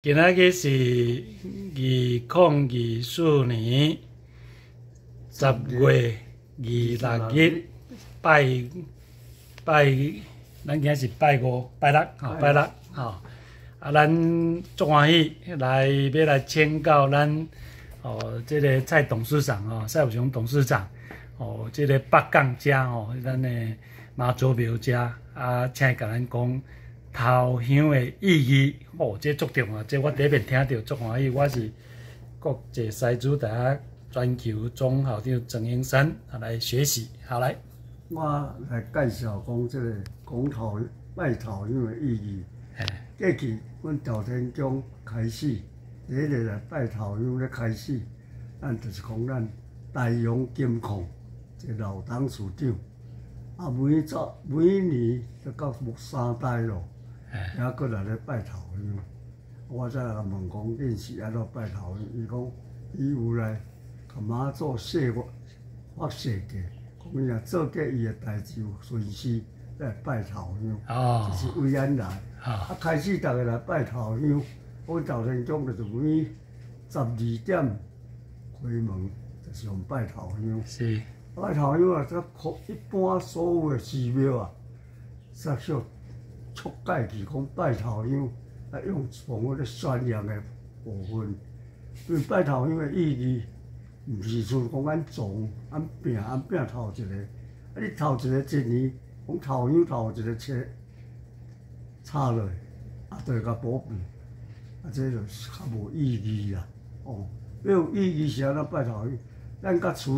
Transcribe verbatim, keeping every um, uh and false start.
今仔日是二零二四年十月二六日，拜拜，咱今仔是拜五、拜六，吼，拜六，吼。啊，咱足欢喜来要来请教咱哦，这个蔡董事长哦，蔡有雄董事长哦，这个北港遮哦，咱的妈祖庙遮啊，请伊甲咱讲头香的意义哦，这足重要，这我第一遍听到足欢喜，我是国际师资大学专球总校长曾英山啊来学习，好来， 我来介绍讲这个讲头拜头香的意义。过去，阮朝天宫开始，第一个来拜头香咧开始，咱就是讲咱大勇金矿一个老董事长，啊每早每年都到三代咯，还搁来咧拜头香。我再来问讲，恁是安怎拜头香？伊讲伊有来甲妈祖谢我发誓过，讲伊若做过伊的代志有顺遂，来拜头香，哦、就是为咱来。啊！开始逐个来拜头香，阮朝天宫就是每十二点开门，就是用拜头香。是拜头香啊，则一般所有的寺庙啊，煞少出界去讲拜头香，啊用从迄个宣扬的部分。因为拜头香的意义，毋是像讲咱种按拼按拼头一个，啊你头一个一年，讲头香头一个切。插落，啊，就会甲保庇，啊，这就是较无意义啦。哦，要有意义是安怎拜头香？咱甲厝。